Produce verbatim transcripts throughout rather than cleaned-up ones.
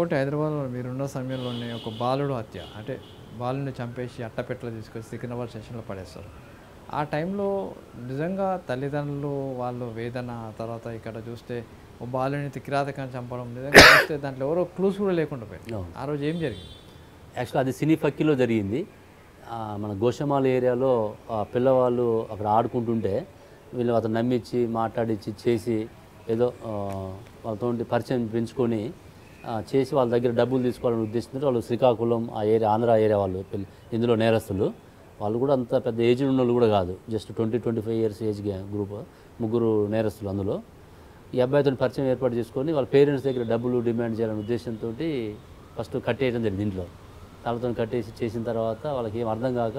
ఇంకోటి హైదరాబాద్లో మీరున్న సమయంలోనే ఒక బాలుడు హత్య, అంటే బాలుని చంపేసి అట్టపెట్టలో తీసుకొచ్చి సికింద్రాబాద్ స్టేషన్లో పడేస్తారు. ఆ టైంలో నిజంగా తల్లిదండ్రులు వాళ్ళు వేదన, తర్వాత ఇక్కడ చూస్తే ఓ బాలుని కిరాతకాన్ని చంపడం, నిజంగా చూస్తే దాంట్లో ఎవరో క్లూస్ కూడా లేకుండా పోయింది. ఆ రోజు ఏం జరిగింది? యాక్చువల్ అది సినీ ఫక్కీలో జరిగింది. మన గోషమాల ఏరియాలో పిల్లవాళ్ళు అక్కడ ఆడుకుంటుంటే వీళ్ళు అతను నమ్మించి మాట్లాడించి చేసి ఏదో వాళ్ళతో పరిచయం పెంచుకొని చేసి వాళ్ళ దగ్గర డబ్బులు తీసుకోవాలని ఉద్దేశంతో వాళ్ళు శ్రీకాకుళం ఆ ఏరియా ఆంధ్ర ఏరియా వాళ్ళు ఇందులో నేరస్తులు. వాళ్ళు కూడా అంత పెద్ద ఏజ్ ఉన్న వాళ్ళు కూడా కాదు, just twenty twenty five years age group, ముగ్గురు నేరస్తులు. అందులో ఈ అబ్బాయితో పరిచయం ఏర్పాటు చేసుకొని వాళ్ళ పేరెంట్స్ దగ్గర డబ్బులు డిమాండ్ చేయాలనే ఉద్దేశంతో ఫస్ట్ కట్టేయడం జరిగింది. ఇంట్లో తాళ్ళతో కట్టేసి చేసిన తర్వాత వాళ్ళకి ఏం అర్థం కాక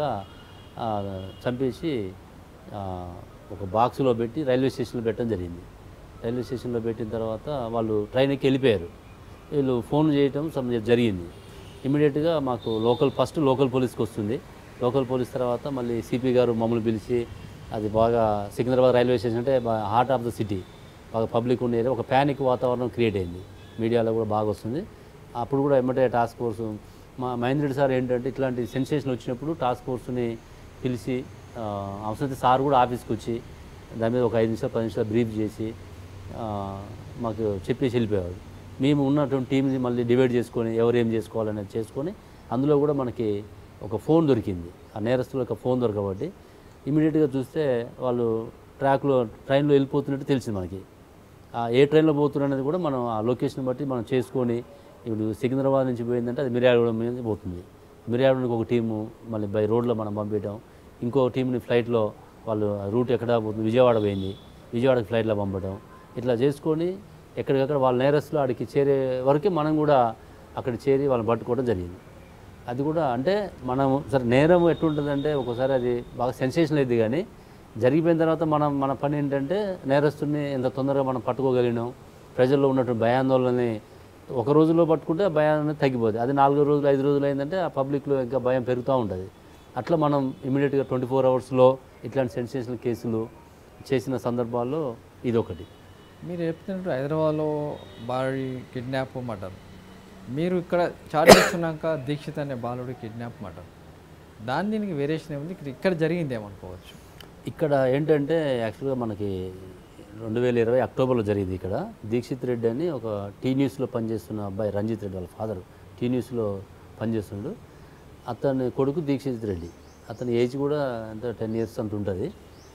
చంపేసి ఒక బాక్స్లో పెట్టి రైల్వే స్టేషన్లో పెట్టడం జరిగింది. రైల్వే స్టేషన్లో పెట్టిన తర్వాత వాళ్ళు ట్రైన్ ఎక్కి వెళ్ళిపోయారు. వీళ్ళు ఫోన్ చేయటం జరిగింది. ఇమీడియట్గా మాకు లోకల్ ఫస్ట్ లోకల్ పోలీస్కి వస్తుంది. లోకల్ పోలీస్ తర్వాత మళ్ళీ సిపి గారు మమ్మల్ని పిలిచి, అది బాగా సికింద్రాబాద్ రైల్వే స్టేషన్ అంటే హార్ట్ ఆఫ్ ద సిటీ, బాగా పబ్లిక్ ఉండే ఏరియా, ఒక ప్యానిక్ వాతావరణం క్రియేట్ అయింది. మీడియాలో కూడా బాగా వస్తుంది. అప్పుడు కూడా ఎమ్మటే టాస్క్ ఫోర్సు మా మహేంద్ర రెడ్డి సార్ ఏంటంటే ఇట్లాంటి సెన్సేషన్ వచ్చినప్పుడు టాస్క్ ఫోర్స్ని పిలిచి అవసరమైతే సార్ కూడా ఆఫీస్కి వచ్చి దాని మీద ఒక ఐదు నిమిషాలు పది నిమిషాలు బ్రీఫ్ చేసి మాకు చెప్పేసి వెళ్ళిపోయేవాడు. మేము ఉన్నటువంటి టీంని మళ్ళీ డివైడ్ చేసుకొని ఎవరు ఏం చేసుకోవాలనేది చేసుకొని అందులో కూడా మనకి ఒక ఫోన్ దొరికింది. ఆ నేరస్తుల యొక్క ఫోన్ దొరకబట్టి ఇమీడియట్గా చూస్తే వాళ్ళు ట్రాక్లో ట్రైన్లో వెళ్ళిపోతున్నట్టు తెలిసింది మనకి. ఏ ట్రైన్లో పోతున్నారు అనేది కూడా మనం ఆ లొకేషన్ బట్టి మనం చేసుకొని, ఇప్పుడు సికింద్రాబాద్ నుంచి పోయిందంటే అది మిర్యాలగూడెం మీద పోతుంది. మిర్యాలగూడెంకి ఒక టీము మళ్ళీ బై రోడ్లో మనం పంపించడం, ఇంకో టీంని ఫ్లైట్లో వాళ్ళు రూట్ ఎక్కడ పోతుంది, విజయవాడ పోయింది, విజయవాడకి ఫ్లైట్లో పంపడం, ఇట్లా చేసుకొని ఎక్కడికక్కడ వాళ్ళ నేరస్తులు ఆడికి చేరే వరకే మనం కూడా అక్కడ చేరి వాళ్ళని పట్టుకోవడం జరిగింది. అది కూడా అంటే మనం సరే నేరం ఎట్లుంటుందంటే ఒకసారి అది బాగా సెన్సేషన్ అయింది, కానీ జరిగిపోయిన తర్వాత మనం మన పని ఏంటంటే నేరస్తుడిని ఎంత తొందరగా మనం పట్టుకోగలిగినాం, ప్రజల్లో ఉన్నటువంటి భయాందోళనని ఒక రోజులో పట్టుకుంటే ఆ భయం అనేది తగ్గిపోతుంది. అది నాలుగు రోజులు ఐదు రోజులు అయిందంటే ఆ పబ్లిక్లో ఇంకా భయం పెరుగుతూ ఉంటుంది. అట్లా మనం ఇమీడియట్గా ట్వంటీ ఫోర్ అవర్స్లో ఇట్లాంటి సెన్సేషనల్ కేసులు చేసిన సందర్భాల్లో ఇదొకటి. మీరు చెప్తున్నట్టు హైదరాబాద్లో బాలుడి కిడ్నాప్ మర్డర్, మీరు ఇక్కడ చార్జ్ చేస్తున్నాక దీక్షిత్ అనే బాలుడి కిడ్నాప్ మర్డర్, దాని దీనికి వేరియేషన్ ఏముంది? ఇక్కడ జరిగింది ఏమనుకోవచ్చు? ఇక్కడ ఏంటంటే యాక్చువల్గా మనకి రెండు వేల ఇరవై అక్టోబర్లో జరిగింది. ఇక్కడ దీక్షిత్ రెడ్డి అని ఒక టీ న్యూస్లో పనిచేస్తున్న అబ్బాయి, రంజిత్ రెడ్డి వాళ్ళ ఫాదర్ టీ న్యూస్లో పనిచేస్తున్నాడు. అతని కొడుకు దీక్షిత్ రెడ్డి, అతని ఏజ్ కూడా ఎంత టెన్ ఇయర్స్ అంత ఉంటుంది.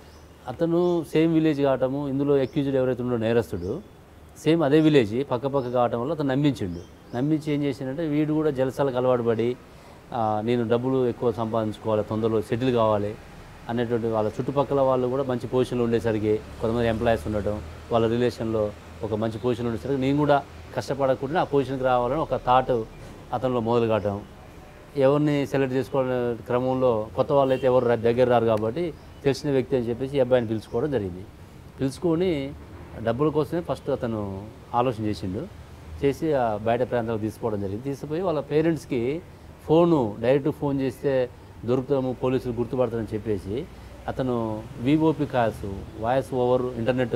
అతను సేమ్ విలేజ్ కావటము, ఇందులో అక్యూజ్డ్ ఎవరైతే ఉండో నేరస్తుడు సేమ్ అదే విలేజ్ పక్క పక్క కావటం వల్ల అతను నమ్మించిండు. నమ్మించి ఏం చేసిండంటే వీడు కూడా జలసాలకు అలవాటు పడి నేను డబ్బులు ఎక్కువ సంపాదించుకోవాలి, తొందరలో సెటిల్ కావాలి అనేటువంటి వాళ్ళ చుట్టుపక్కల వాళ్ళు కూడా మంచి పొజిషన్లో ఉండేసరికి, కొంతమంది ఎంప్లాయీస్ ఉండటం, వాళ్ళ రిలేషన్లో ఒక మంచి పొజిషన్లో ఉండేసరికి నేను కూడా కష్టపడకుండా ఆ పొజిషన్కి రావాలని ఒక థాట్ అతనిలో మొదలు కావటం. ఎవరిని సెలెక్ట్ చేసుకోవడం క్రమంలో కొత్త వాళ్ళు అయితే ఎవరు దగ్గర రారు కాబట్టి తెలిసిన వ్యక్తి అని చెప్పేసి ఈ అబ్బాయిని పిలుచుకోవడం జరిగింది. పిలుచుకొని డబ్బుల కోసమే ఫస్ట్ అతను ఆలోచన చేసిండు. చేసి ఆ బయట ప్రాంతాలకు తీసుకోవడం జరిగింది. తీసుకుపోయి వాళ్ళ పేరెంట్స్కి ఫోను డైరెక్ట్ ఫోన్ చేస్తే దొరుకుతాము, పోలీసులు గుర్తుపడతారని చెప్పేసి అతను VOP calls, voice over internet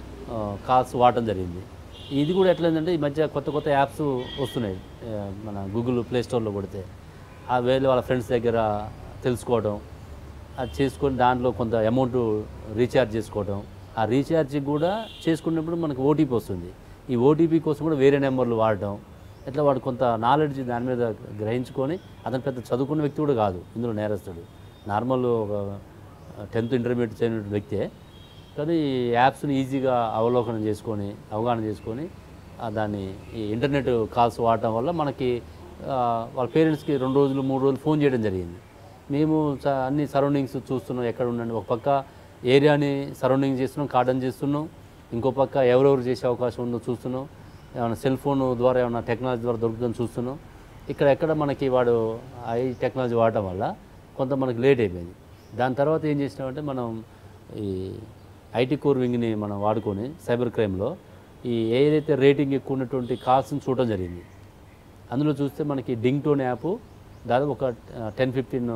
calls వాడటం జరిగింది. ఇది కూడా ఎట్లయిందంటే ఈ మధ్య కొత్త కొత్త యాప్స్ వస్తున్నాయి, మన గూగుల్ ప్లే స్టోర్లో కొడితే ఆ వేళ వాళ్ళ ఫ్రెండ్స్ దగ్గర తెలుసుకోవడం, అది చేసుకొని దాంట్లో కొంత అమౌంట్ రీఛార్జ్ చేసుకోవడం. ఆ రీఛార్జ్కి కూడా చేసుకున్నప్పుడు మనకు ఓటీపీ వస్తుంది. ఈ ఓటీపీ కోసం కూడా వేరే నెంబర్లు వాడటం, ఇట్లా వాడు కొంత నాలెడ్జ్ దాని మీద గ్రహించుకొని, అతను పెద్ద చదువుకున్న వ్యక్తి కూడా కాదు ఇందులో నేరస్తుడు, నార్మల్ ఒక టెన్త్ ఇంటర్మీడియట్ చదివిన వ్యక్తే. కానీ ఈ యాప్స్ని ఈజీగా అవలోకనం చేసుకొని అవగాహన చేసుకొని దాన్ని ఈ ఇంటర్నెట్ కాల్స్ వాడటం వల్ల మనకి వాళ్ళ పేరెంట్స్కి రెండు రోజులు మూడు రోజులు ఫోన్ చేయడం జరిగింది. మేము అన్ని సరౌండింగ్స్ చూస్తున్నాం, ఎక్కడ ఉండండి, ఒక పక్క ఏరియాని సరౌండింగ్ చేస్తున్నాం, కార్డన్ చేస్తున్నాం, ఇంకో పక్క ఎవరెవరు చేసే అవకాశం ఉందో చూస్తున్నాం, ఏమైనా సెల్ ఫోన్ ద్వారా ఏమైనా టెక్నాలజీ ద్వారా దొరుకుతుందని చూస్తున్నాం. ఇక్కడ ఎక్కడ మనకి వాడు ఐ టెక్నాలజీ వాడటం వల్ల కొంత మనకి లేట్ అయిపోయింది. దాని తర్వాత ఏం చేసినామంటే మనం ఈ ఐటీ కోర్ వింగ్ని మనం వాడుకొని సైబర్ క్రైమ్లో ఈ ఏదైతే రేటింగ్ ఎక్కువ ఉన్నటువంటి కాల్స్ని చూడటం జరిగింది. అందులో చూస్తే మనకి డింగ్ టోన్ యాప్ దాదాపు ఒక టెన్ ఫిఫ్టీన్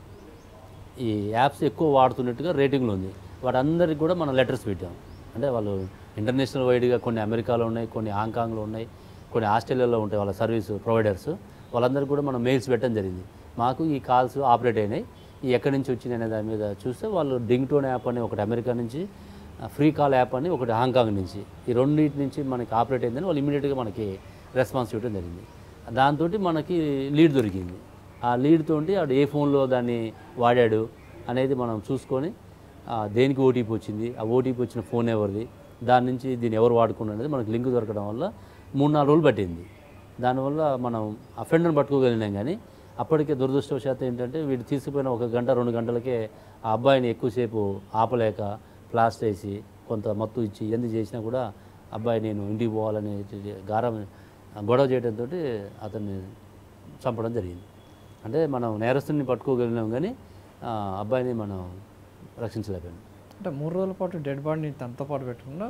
ఈ యాప్స్ ఎక్కువ వాడుతున్నట్టుగా రేటింగ్లో ఉంది. వాటందరికి కూడా మనం లెటర్స్ పెట్టాం. అంటే వాళ్ళు ఇంటర్నేషనల్ వైడ్గా కొన్ని అమెరికాలో ఉన్నాయి, కొన్ని హాంకాంగ్లో ఉన్నాయి, కొన్ని ఆస్ట్రేలియాలో ఉంటాయి వాళ్ళ సర్వీస్ ప్రొవైడర్స్, వాళ్ళందరికీ కూడా మనం మెయిల్స్ పెట్టడం జరిగింది. మాకు ఈ కాల్స్ ఆపరేట్ అయినాయి, ఈ ఎక్కడి నుంచి వచ్చినాయి అనే దాని మీద చూస్తే వాళ్ళు డింగ్ టోన్ యాప్ అని ఒకటి అమెరికా నుంచి, ఫ్రీ కాల్ యాప్ అని ఒకటి హాంకాంగ్ నుంచి, ఈ రెండింటి నుంచి మనకి ఆపరేట్ అయిందని వాళ్ళు ఇమీడియట్గా మనకి రెస్పాన్స్ ఇవ్వడం జరిగింది. దాంతో మనకి లీడ్ దొరికింది. ఆ లీడ్ తోటి ఆడు ఏ ఫోన్లో దాన్ని వాడాడు అనేది మనం చూసుకొని దేనికి ఓటీపీ వచ్చింది, ఆ ఓటీపీ వచ్చిన ఫోన్ ఎవరిది, దాని నుంచి దీన్ని ఎవరు వాడుకున్నారు అనేది మనకు లింక్ దొరకడం వల్ల మూడు నాలుగు రోజులు పట్టింది. దానివల్ల మనం అఫెండర్ని పట్టుకోగలిగినాం. కానీ అప్పటికే దురదృష్టవశాత్తు ఏంటంటే వీడు తీసుకుపోయిన ఒక గంట రెండు గంటలకే ఆ అబ్బాయిని ఎక్కువసేపు ఆపలేక ప్లాస్టర్ వేసి కొంత మత్తు ఇచ్చి ఎందుకు చేసినా కూడా అబ్బాయి నేను ఇంటికి పోవాలని గారం గొడవ చేయడంతో అతన్ని చంపడం జరిగింది. అంటే మనం నేరస్తుని పట్టుకోగలిగినాం కానీ అబ్బాయిని మనం రక్షించలేకపోయాం. అంటే మూడు రోజుల పాటు డెడ్ బాడీని తనతో పాటు పెట్టకుండా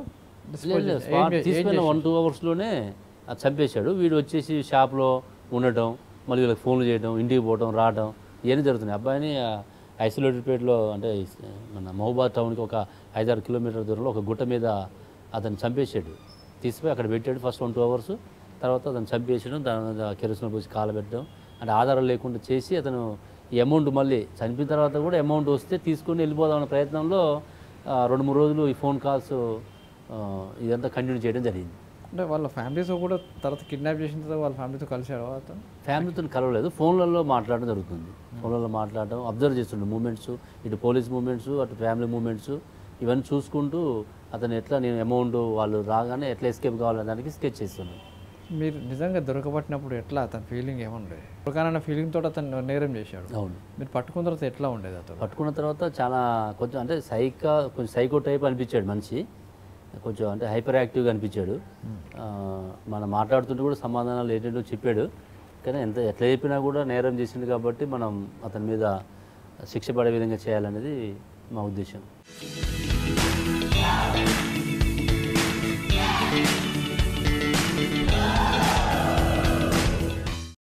తీసుకున్న వన్ టూ అవర్స్లోనే అది చంపేశాడు. వీడు వచ్చేసి షాప్లో ఉండటం, మళ్ళీ వీళ్ళకి ఫోన్లు చేయడం, ఇంటికి పోవడం రావడం ఇవన్నీ జరుగుతున్నాయి. అబ్బాయిని ఐసోలేటెడ్ ప్లేట్లో అంటే మన మహబూబాద్ టౌన్కి ఒక ఐదారు కిలోమీటర్ల దూరంలో ఒక గుట్ట మీద అతను చంపేసాడు. తీసిపోయి అక్కడ పెట్టాడు ఫస్ట్ వన్ టూ అవర్స్, తర్వాత అతను చంపేసాడు. దాని మీద కెరసిన్ పోసి కాలబెట్టడం అంటే ఆధారం లేకుండా చేసి అతను ఈ అమౌంట్ మళ్ళీ చనిపోయిన తర్వాత కూడా అమౌంట్ వస్తే తీసుకొని వెళ్ళిపోదామన్న ప్రయత్నంలో రెండు మూడు రోజులు ఈ ఫోన్ కాల్స్ ఇదంతా కంటిన్యూ చేయడం జరిగింది. అంటే వాళ్ళ ఫ్యామిలీతో కూడా తర్వాత కిడ్నాప్ చేసిన తర్వాత వాళ్ళ ఫ్యామిలీతో కలిసాడు అతను? ఫ్యామిలీతో కలవలేదు, ఫోన్లలో మాట్లాడడం జరుగుతుంది. ఫోన్లలో మాట్లాడడం, అబ్జర్వ్ చేస్తుండే మూమెంట్స్, ఇటు పోలీస్ మూమెంట్స్ అటు ఫ్యామిలీ మూమెంట్స్ ఇవన్నీ చూసుకుంటూ అతను ఎట్లా నేను అమౌంట్ వాళ్ళు రాగానే ఎట్లా ఎస్కేప్ కావాలనే దానికి స్కెచ్ చేస్తున్నాను. మీరు నిజంగా దొరకబట్టినప్పుడు ఎట్లా అతని ఫీలింగ్ ఏముండేది? దొరకాలన్న ఫీలింగ్ తోటి అతను నేరం చేశాడు. అవును. మీరు పట్టుకున్న తర్వాత ఎట్లా ఉండేది? అతను పట్టుకున్న తర్వాత చాలా కొంచెం అంటే సైకా కొంచెం సైకో టైప్ అనిపించాడు మనిషి, కొంచెం అంటే హైపర్ యాక్టివ్గా అనిపించాడు. మనం మాట్లాడుతుంటే కూడా సమాధానాలు ఏంటంటో చెప్పాడు. కానీ ఎంత ఎట్లా చెప్పినా కూడా నేరం చేసింది కాబట్టి మనం అతని మీద శిక్ష పడే విధంగా చేయాలనేది మా ఉద్దేశం.